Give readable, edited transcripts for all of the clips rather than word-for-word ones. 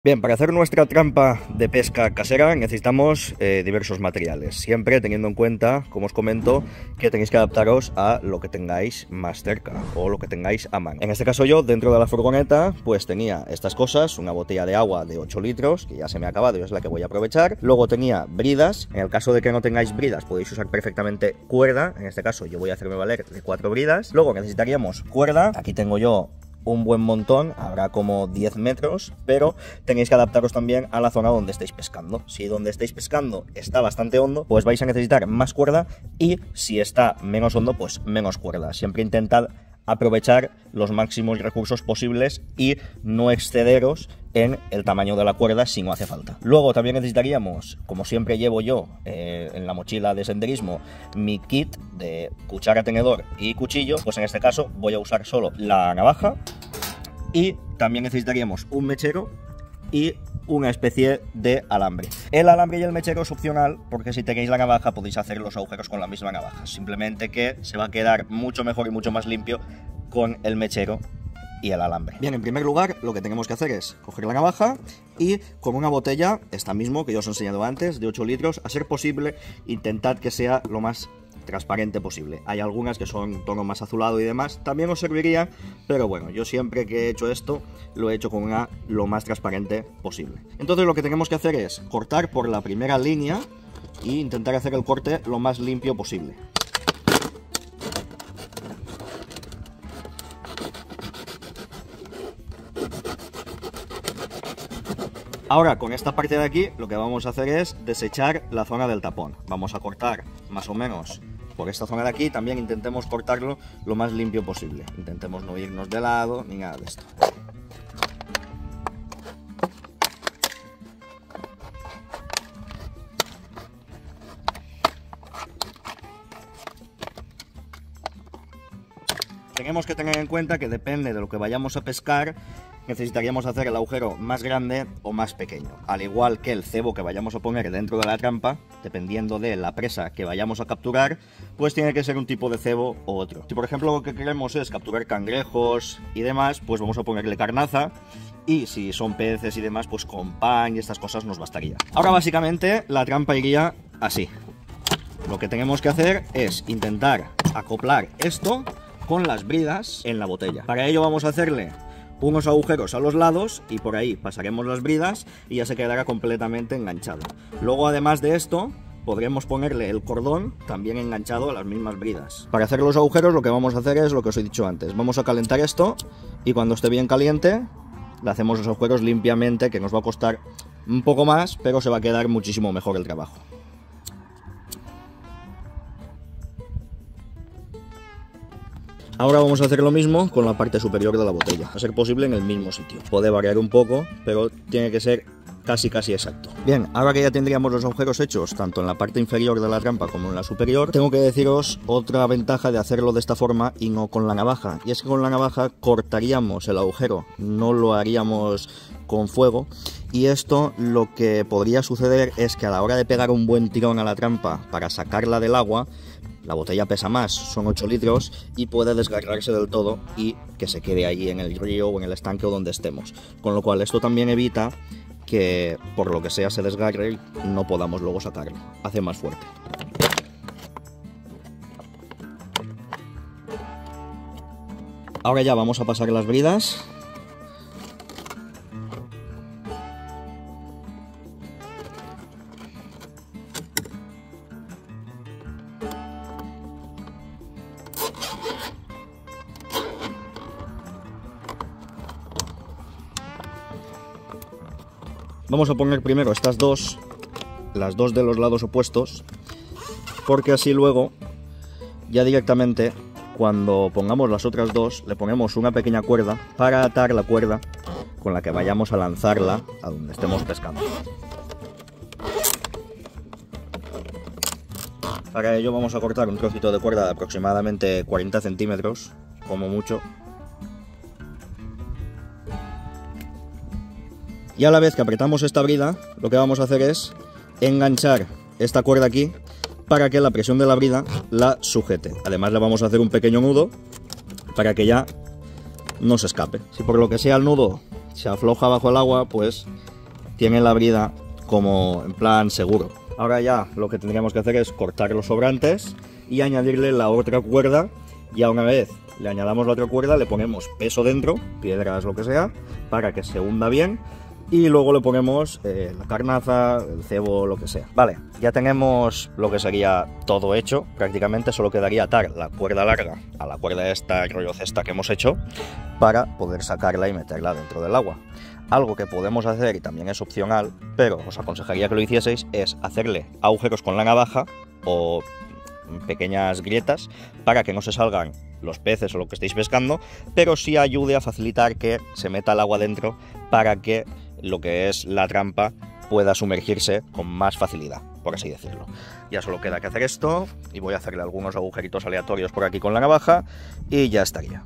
Bien, para hacer nuestra trampa de pesca casera necesitamos diversos materiales, siempre teniendo en cuenta, como os comento, que tenéis que adaptaros a lo que tengáis más cerca o lo que tengáis a mano. En este caso yo, dentro de la furgoneta, pues tenía estas cosas, una botella de agua de 8 litros, que ya se me ha acabado y es la que voy a aprovechar. Luego tenía bridas, en el caso de que no tengáis bridas podéis usar perfectamente cuerda, en este caso yo voy a hacerme valer de 4 bridas. Luego necesitaríamos cuerda, aquí tengo yo un buen montón, habrá como 10 metros, pero tenéis que adaptaros también a la zona donde estéis pescando. Si donde estéis pescando está bastante hondo, pues vais a necesitar más cuerda, y si está menos hondo, pues menos cuerda. Siempre intentad aprovechar los máximos recursos posibles y no excederos en el tamaño de la cuerda si no hace falta. Luego también necesitaríamos, como siempre llevo yo en la mochila de senderismo, mi kit de cuchara, tenedor y cuchillo. Pues en este caso voy a usar solo la navaja, y también necesitaríamos un mechero y una especie de alambre. El alambre y el mechero es opcional, porque si tenéis la navaja podéis hacer los agujeros con la misma navaja, simplemente que se va a quedar mucho mejor y mucho más limpio con el mechero y el alambre. Bien, en primer lugar lo que tenemos que hacer es coger la navaja y con una botella, esta mismo que yo os he enseñado antes, de 8 litros, a ser posible intentad que sea lo más transparente posible. Hay algunas que son tono más azulado y demás, también os serviría, pero bueno, yo siempre que he hecho esto lo he hecho con una lo más transparente posible. Entonces lo que tenemos que hacer es cortar por la primera línea e intentar hacer el corte lo más limpio posible. Ahora con esta parte de aquí lo que vamos a hacer es desechar la zona del tapón. Vamos a cortar más o menos por esta zona de aquí. También intentemos cortarlo lo más limpio posible. Intentemos no irnos de lado ni nada de esto. Tenemos que tener en cuenta que depende de lo que vayamos a pescar, necesitaríamos hacer el agujero más grande o más pequeño, al igual que el cebo que vayamos a poner dentro de la trampa. Dependiendo de la presa que vayamos a capturar, pues tiene que ser un tipo de cebo u otro. Si por ejemplo lo que queremos es capturar cangrejos y demás, pues vamos a ponerle carnaza, y si son peces y demás, pues con pan y estas cosas nos bastaría. Ahora básicamente la trampa iría así. Lo que tenemos que hacer es intentar acoplar esto con las bridas en la botella. Para ello vamos a hacerle unos agujeros a los lados y por ahí pasaremos las bridas y ya se quedará completamente enganchado. Luego, además de esto, podremos ponerle el cordón también enganchado a las mismas bridas. Para hacer los agujeros lo que vamos a hacer es lo que os he dicho antes. Vamos a calentar esto y cuando esté bien caliente le hacemos los agujeros limpiamente, que nos va a costar un poco más, pero se va a quedar muchísimo mejor el trabajo. Ahora vamos a hacer lo mismo con la parte superior de la botella, a ser posible en el mismo sitio. Puede variar un poco, pero tiene que ser casi exacto. Bien, ahora que ya tendríamos los agujeros hechos tanto en la parte inferior de la trampa como en la superior, tengo que deciros otra ventaja de hacerlo de esta forma y no con la navaja. Y es que con la navaja cortaríamos el agujero, no lo haríamos con fuego, y esto lo que podría suceder es que a la hora de pegar un buen tirón a la trampa para sacarla del agua, la botella pesa más, son 8 litros y puede desgarrarse del todo y que se quede allí en el río o en el estanque o donde estemos. Con lo cual esto también evita que por lo que sea se desgarre y no podamos luego sacarlo. Hace más fuerte. Ahora ya vamos a pasar las bridas. Vamos a poner primero estas dos, las dos de los lados opuestos, porque así luego, ya directamente, cuando pongamos las otras dos, le ponemos una pequeña cuerda para atar la cuerda con la que vayamos a lanzarla a donde estemos pescando. Para ello vamos a cortar un trocito de cuerda de aproximadamente 40 centímetros, como mucho. Y a la vez que apretamos esta brida, lo que vamos a hacer es enganchar esta cuerda aquí para que la presión de la brida la sujete. Además le vamos a hacer un pequeño nudo para que ya no se escape. Si por lo que sea el nudo se afloja bajo el agua, pues tiene la brida como en plan seguro. Ahora ya lo que tendríamos que hacer es cortar los sobrantes y añadirle la otra cuerda. Ya una vez le añadamos la otra cuerda, le ponemos peso dentro, piedras, lo que sea, para que se hunda bien. Y luego le ponemos la carnaza, el cebo, lo que sea. Vale, ya tenemos lo que sería todo hecho. Prácticamente solo quedaría atar la cuerda larga a la cuerda esta rollo cesta que hemos hecho para poder sacarla y meterla dentro del agua. Algo que podemos hacer, y también es opcional, pero os aconsejaría que lo hicieseis, es hacerle agujeros con la navaja o pequeñas grietas para que no se salgan los peces o lo que estéis pescando, pero sí ayude a facilitar que se meta el agua dentro para que lo que es la trampa pueda sumergirse con más facilidad, por así decirlo. Ya solo queda que hacer esto y voy a hacerle algunos agujeritos aleatorios por aquí con la navaja y ya estaría.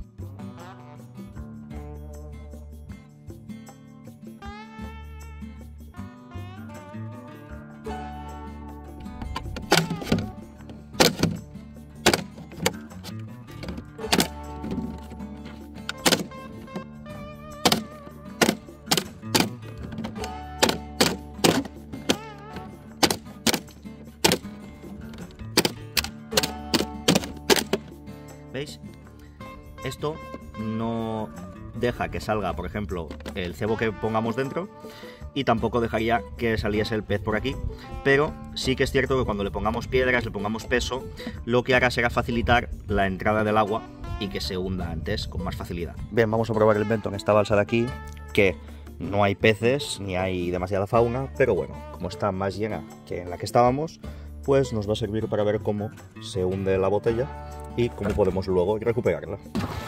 ¿Veis? Esto no deja que salga, por ejemplo, el cebo que pongamos dentro y tampoco dejaría que saliese el pez por aquí, pero sí que es cierto que cuando le pongamos piedras, le pongamos peso, lo que hará será facilitar la entrada del agua y que se hunda antes con más facilidad. Bien, vamos a probar el invento en esta balsa de aquí, que no hay peces ni hay demasiada fauna, pero bueno, como está más llena que en la que estábamos, pues nos va a servir para ver cómo se hunde la botella y cómo podemos luego recuperarla.